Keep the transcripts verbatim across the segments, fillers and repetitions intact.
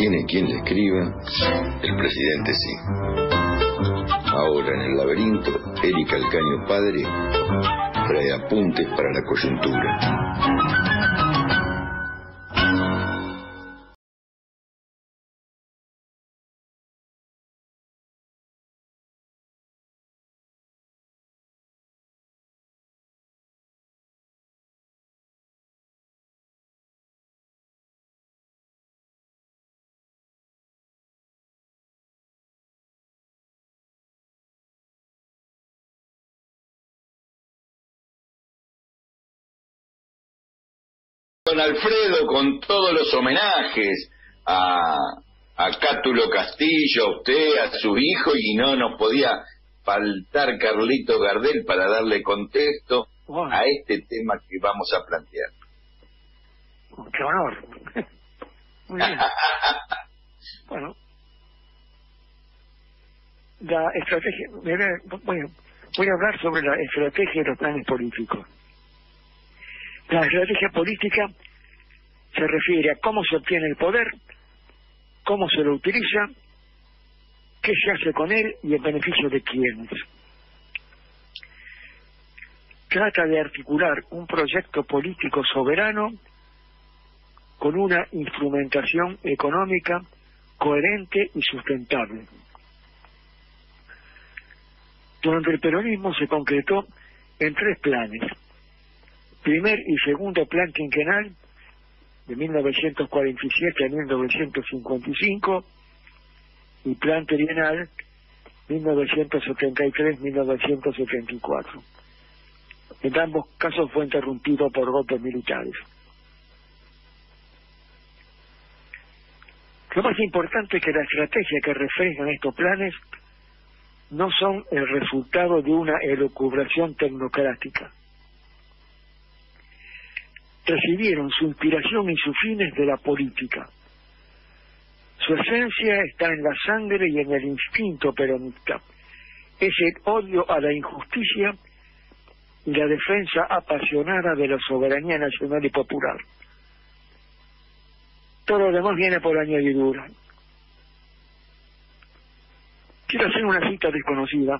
tiene quien le escriba, el presidente sí. Ahora en el laberinto, Erika Alcaño padre trae apuntes para la coyuntura. Don Alfredo, con todos los homenajes a, a Cátulo Castillo, a usted, a su hijo, y no nos podía faltar Carlito Gardel para darle contexto bueno. a este tema que vamos a plantear. ¡Qué honor! Muy bien. Bueno, la estrategia, voy a, voy a hablar sobre la estrategia de los planes políticos. La estrategia política se refiere a cómo se obtiene el poder, cómo se lo utiliza, qué se hace con él y en beneficio de quiénes. Trata de articular un proyecto político soberano con una instrumentación económica coherente y sustentable. Durante el peronismo se concretó en tres planes. Primer y segundo plan quinquenal de mil novecientos cuarenta y siete a mil novecientos cincuenta y cinco y plan trienal mil novecientos setenta y tres a mil novecientos setenta y cuatro. En ambos casos fue interrumpido por golpes militares. Lo más importante es que la estrategia que reflejan estos planes no son el resultado de una elucubración tecnocrática. Recibieron su inspiración y sus fines de la política. Su esencia está en la sangre y en el instinto peronista. Es el odio a la injusticia y la defensa apasionada de la soberanía nacional y popular. Todo lo demás viene por añadidura. Quiero hacer una cita desconocida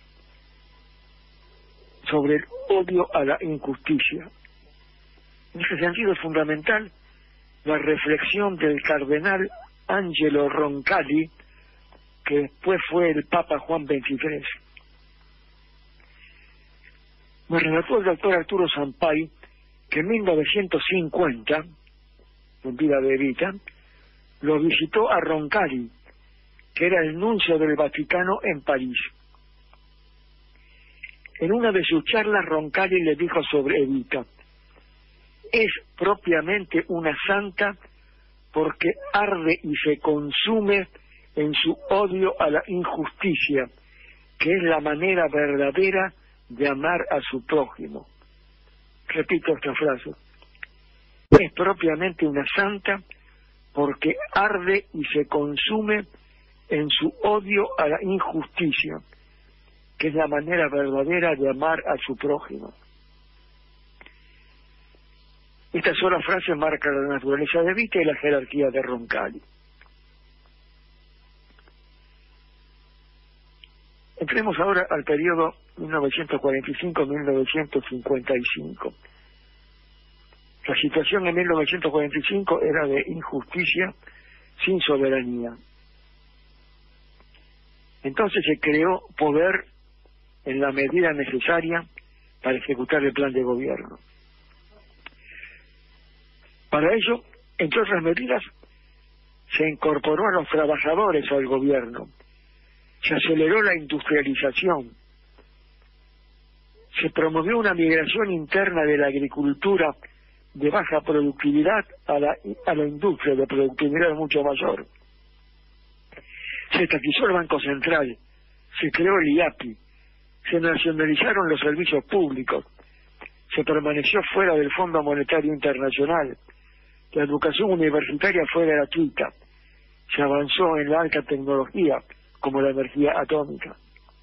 sobre el odio a la injusticia. En ese sentido es fundamental la reflexión del cardenal Angelo Roncalli, que después fue el Papa Juan veintitrés. Me relató el doctor Arturo Sampay que en mil novecientos cincuenta, en vida de Evita, lo visitó a Roncalli, que era el nuncio del Vaticano en París. En una de sus charlas Roncalli le dijo sobre Evita: es propiamente una santa porque arde y se consume en su odio a la injusticia, que es la manera verdadera de amar a su prójimo. Repito esta frase: es propiamente una santa porque arde y se consume en su odio a la injusticia, que es la manera verdadera de amar a su prójimo. Esta sola frase marca la naturaleza de Evita y la jerarquía de Roncalli. Entremos ahora al periodo mil novecientos cuarenta y cinco a mil novecientos cincuenta y cinco. La situación en mil novecientos cuarenta y cinco era de injusticia sin soberanía. Entonces se creó poder en la medida necesaria para ejecutar el plan de gobierno. Para ello, entre otras medidas, se incorporó a los trabajadores al gobierno, se aceleró la industrialización, se promovió una migración interna de la agricultura de baja productividad a la, a la industria de productividad mucho mayor. Se estatizó el Banco Central, se creó el I A P I, se nacionalizaron los servicios públicos, se permaneció fuera del Fondo Monetario Internacional, la educación universitaria fue gratuita, se avanzó en la alta tecnología como la energía atómica.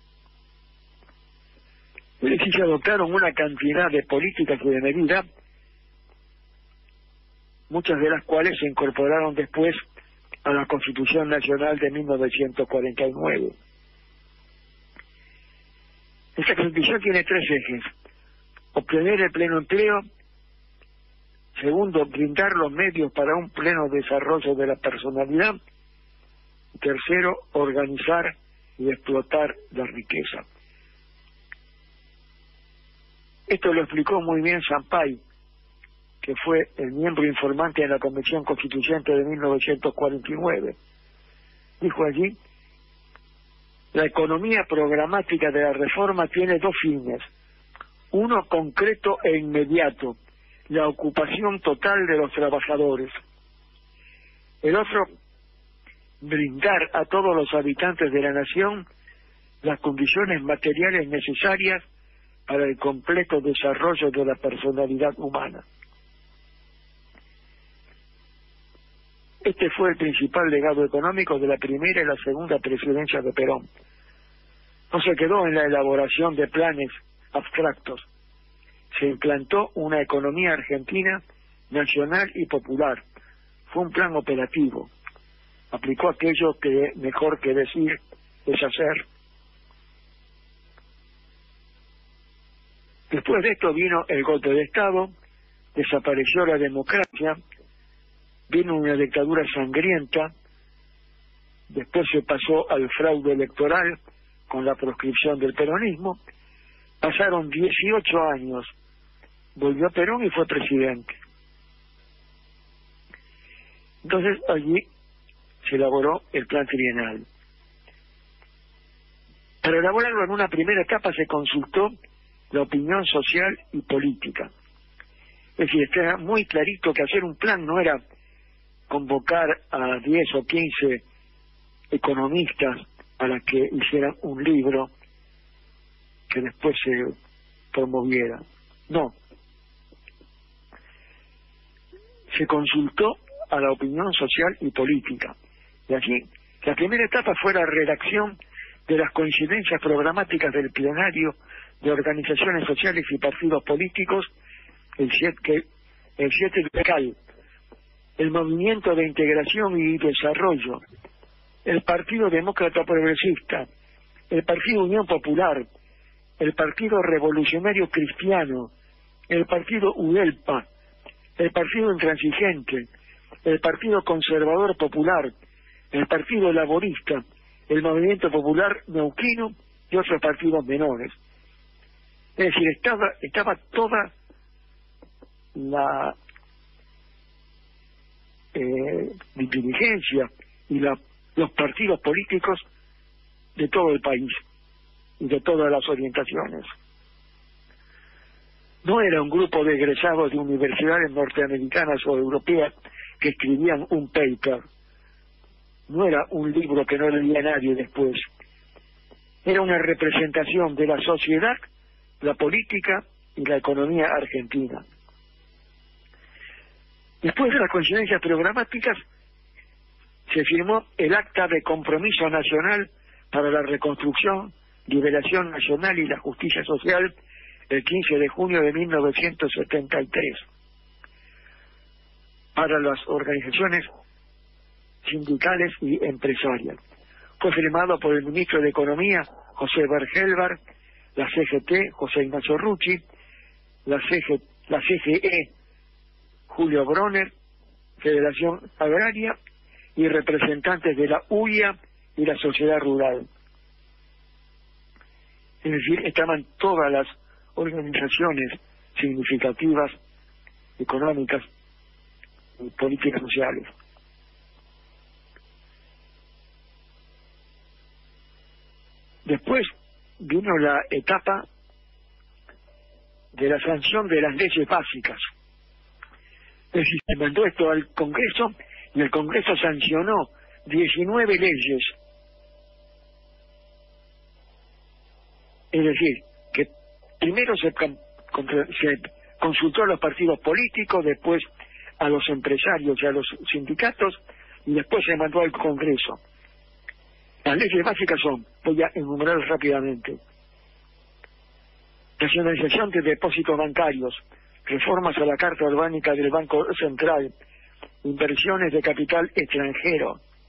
Es decir, se adoptaron una cantidad de políticas y de medidas, muchas de las cuales se incorporaron después a la Constitución Nacional de mil novecientos cuarenta y nueve. Esta Constitución tiene tres ejes: obtener el pleno empleo; segundo, brindar los medios para un pleno desarrollo de la personalidad; y tercero, organizar y explotar la riqueza. Esto lo explicó muy bien Sampay, que fue el miembro informante de la Convención Constituyente de mil novecientos cuarenta y nueve. Dijo allí: la economía programática de la reforma tiene dos fines: uno concreto e inmediato, la ocupación total de los trabajadores; el otro, brindar a todos los habitantes de la nación las condiciones materiales necesarias para el completo desarrollo de la personalidad humana. Este fue el principal legado económico de la primera y la segunda presidencia de Perón. No se quedó en la elaboración de planes abstractos. Se implantó una economía argentina nacional y popular. Fue un plan operativo. Aplicó aquello que mejor que decir es hacer. Después de esto vino el golpe de Estado, desapareció la democracia, vino una dictadura sangrienta, después se pasó al fraude electoral con la proscripción del peronismo, pasaron dieciocho años, volvió Perón y fue presidente. Entonces allí se elaboró el plan trienal. Para elaborarlo en una primera etapa se consultó la opinión social y política. Es decir, estaba muy clarito que hacer un plan no era convocar a diez o quince economistas para que hicieran un libro que después se promoviera. No. Se consultó a la opinión social y política. Y aquí, la primera etapa fue la redacción de las coincidencias programáticas del plenario de organizaciones sociales y partidos políticos, el siete, el siete local, el Movimiento de Integración y Desarrollo, el Partido Demócrata Progresista, el Partido Unión Popular, el Partido Revolucionario Cristiano, el Partido UDELPA, el Partido Intransigente, el Partido Conservador Popular, el Partido Laborista, el Movimiento Popular Neuquino y otros partidos menores. Es decir, estaba, estaba toda la eh, inteligencia y la, los partidos políticos de todo el país y de todas las orientaciones. No era un grupo de egresados de universidades norteamericanas o europeas que escribían un paper. No era un libro que no leía nadie después. Era una representación de la sociedad, la política y la economía argentina. Después de las coincidencias programáticas, se firmó el Acta de Compromiso Nacional para la Reconstrucción, Liberación Nacional y la Justicia Social, el quince de junio de mil novecientos setenta y tres. Para las organizaciones sindicales y empresarias. Fue firmado por el ministro de Economía, José Bergelbar, la C G T, José Ignacio Rucci, la, C G, la C G E, Julio Bronner, Federación Agraria y representantes de la U I A y la sociedad rural. Es decir, estaban todas las organizaciones significativas, económicas y políticas sociales. Después vino la etapa de la sanción de las leyes básicas. Es decir, se mandó esto al Congreso y el Congreso sancionó diecinueve leyes. Es decir, que primero se, contra, se consultó a los partidos políticos, después a los empresarios y a los sindicatos, y después se mandó al Congreso. Las leyes básicas son, voy a enumerar rápidamente: nacionalización de depósitos bancarios, reformas a la Carta Orgánica del Banco Central, inversiones de capital extranjero,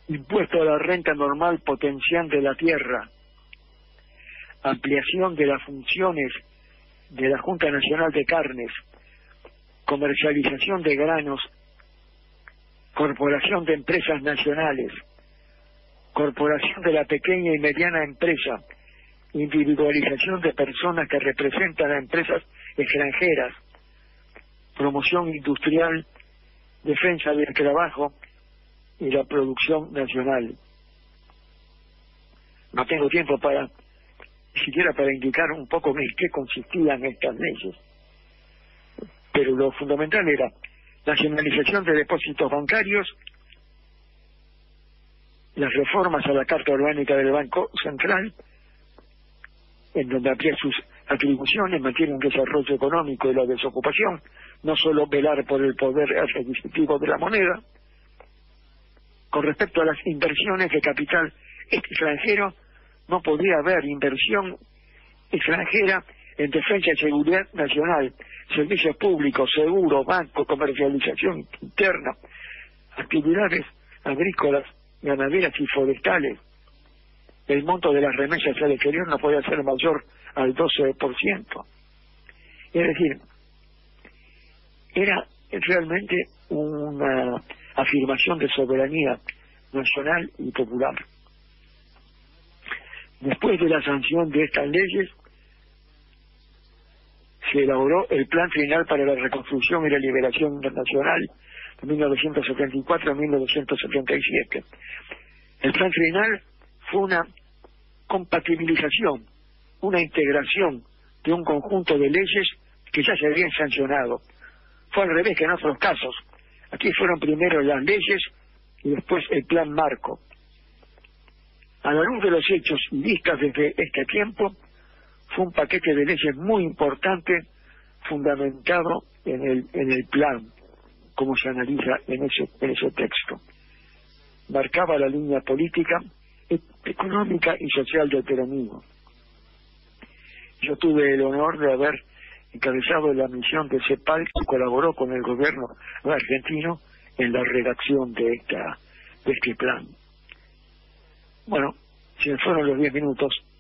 impuesto a la renta normal potenciante de la tierra, ampliación de las funciones de la Junta Nacional de Carnes, comercialización de granos, corporación de empresas nacionales, corporación de la pequeña y mediana empresa, individualización de personas que representan a empresas extranjeras, promoción industrial, defensa del trabajo y la producción nacional. No tengo tiempo para, siquiera para indicar un poco en qué consistían estas leyes, pero lo fundamental era nacionalización de depósitos bancarios, las reformas a la Carta Orgánica del Banco Central, en donde amplía sus atribuciones, mantiene un desarrollo económico y la desocupación, no solo velar por el poder adquisitivo de la moneda. Con respecto a las inversiones de capital extranjero, no podía haber inversión extranjera en defensa y seguridad nacional, servicios públicos, seguros, bancos, comercialización interna, actividades agrícolas, ganaderas y forestales. El monto de las remesas al exterior no podía ser mayor al doce por ciento. Es decir, era realmente una afirmación de soberanía nacional y popular. Después de la sanción de estas leyes, se elaboró el Plan Trienal para la Reconstrucción y la Liberación Internacional de mil novecientos setenta y cuatro a mil novecientos setenta y siete. El Plan Trienal fue una compatibilización, una integración de un conjunto de leyes que ya se habían sancionado. Fue al revés que en otros casos. Aquí fueron primero las leyes y después el plan marco. A la luz de los hechos y vistas desde este tiempo, fue un paquete de leyes muy importante, fundamentado en el, en el plan, como se analiza en ese, en ese texto. Marcaba la línea política, e- económica y social del peronismo. Yo tuve el honor de haber encabezado la misión de CEPAL, que colaboró con el gobierno argentino en la redacción de esta de este plan. Bueno, se me fueron los diez minutos.